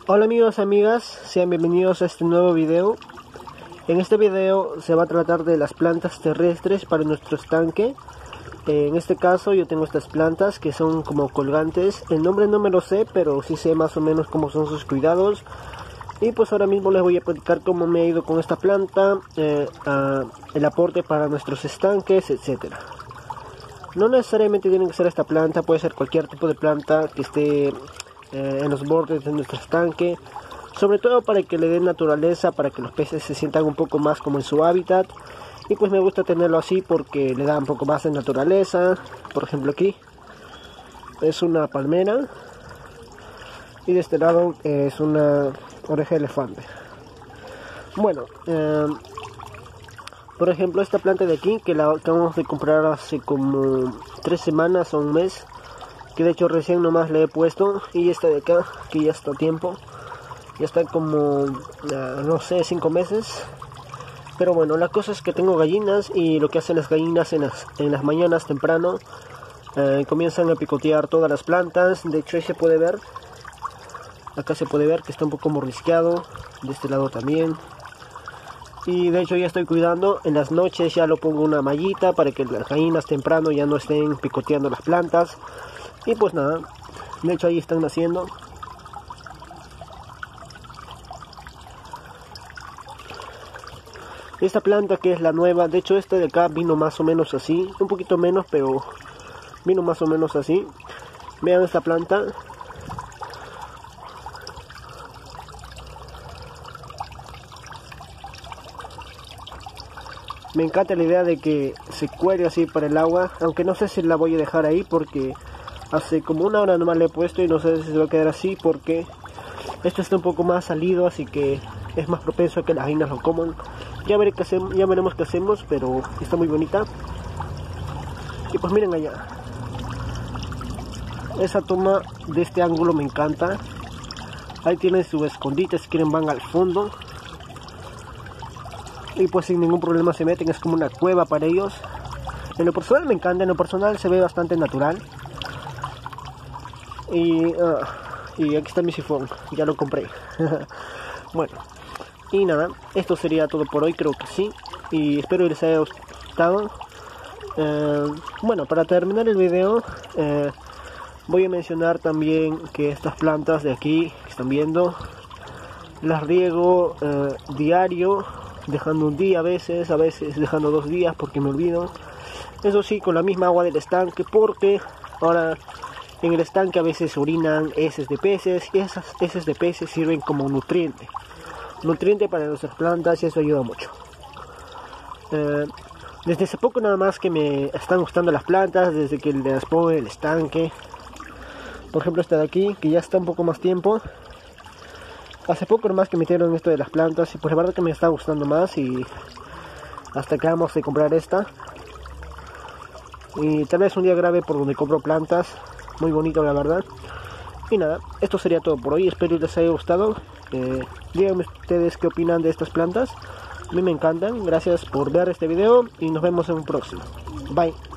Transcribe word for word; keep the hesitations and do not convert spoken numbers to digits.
Hola amigos y amigas, sean bienvenidos a este nuevo video. En este video se va a tratar de las plantas terrestres para nuestro estanque. En este caso yo tengo estas plantas que son como colgantes. El nombre no me lo sé, pero sí sé más o menos cómo son sus cuidados. Y pues ahora mismo les voy a platicar cómo me ha ido con esta planta, eh, a el aporte para nuestros estanques, etcétera. No necesariamente tiene que ser esta planta, puede ser cualquier tipo de planta que esté eh, en los bordes de nuestro estanque, sobre todo para que le den naturaleza, para que los peces se sientan un poco más como en su hábitat. Y pues me gusta tenerlo así porque le da un poco más de naturaleza. Por ejemplo, aquí es una palmera y de este lado eh, es una oreja de elefante. Bueno, eh, por ejemplo, esta planta de aquí, que la acabamos de comprar hace como tres semanas o un mes, que de hecho recién nomás le he puesto, y esta de acá, que ya está a tiempo, ya está como, uh, no sé, cinco meses. Pero bueno, la cosa es que tengo gallinas, y lo que hacen las gallinas en las, en las mañanas temprano, eh, comienzan a picotear todas las plantas. De hecho ahí se puede ver, acá se puede ver que está un poco mordisqueado, de este lado también. Y de hecho ya estoy cuidando, en las noches ya lo pongo una mallita para que las gallinas temprano ya no estén picoteando las plantas. Y pues nada, de hecho ahí están naciendo. Esta planta que es la nueva, de hecho esta de acá vino más o menos así, un poquito menos, pero vino más o menos así. Vean esta planta. Me encanta la idea de que se cuelgue así para el agua, aunque no sé si la voy a dejar ahí porque hace como una hora nomás le he puesto y no sé si se va a quedar así porque esto está un poco más salido, así que es más propenso a que las gallinas lo coman. Ya, veré qué hacemos, ya veremos qué hacemos, pero está muy bonita. Y pues miren allá, esa toma de este ángulo me encanta. Ahí tienen su escondite, si quieren van al fondo. Y pues sin ningún problema se meten, es como una cueva para ellos. En lo personal me encanta, en lo personal se ve bastante natural. Y, uh, y aquí está mi sifón, ya lo compré. Bueno, y nada, esto sería todo por hoy, creo que sí. Y espero que les haya gustado. Uh, bueno, para terminar el video, uh, voy a mencionar también que estas plantas de aquí que están viendo, las riego uh, diario, dejando un día a veces, a veces dejando dos días porque me olvido. Eso sí, con la misma agua del estanque, porque ahora en el estanque a veces orinan heces de peces, y esas heces de peces sirven como nutriente. Nutriente para nuestras plantas, y eso ayuda mucho. Eh, desde hace poco nada más que me están gustando las plantas, desde que las pongo en el estanque. Por ejemplo esta de aquí, que ya está un poco más tiempo. Hace poco nomás que metieron esto de las plantas, y pues la verdad que me está gustando más, y hasta que vamos a comprar esta. Y tal vez un día grave por donde compro plantas, muy bonito la verdad. Y nada, esto sería todo por hoy, espero que les haya gustado. Eh, díganme ustedes qué opinan de estas plantas, a mí me encantan. Gracias por ver este video y nos vemos en un próximo. Bye.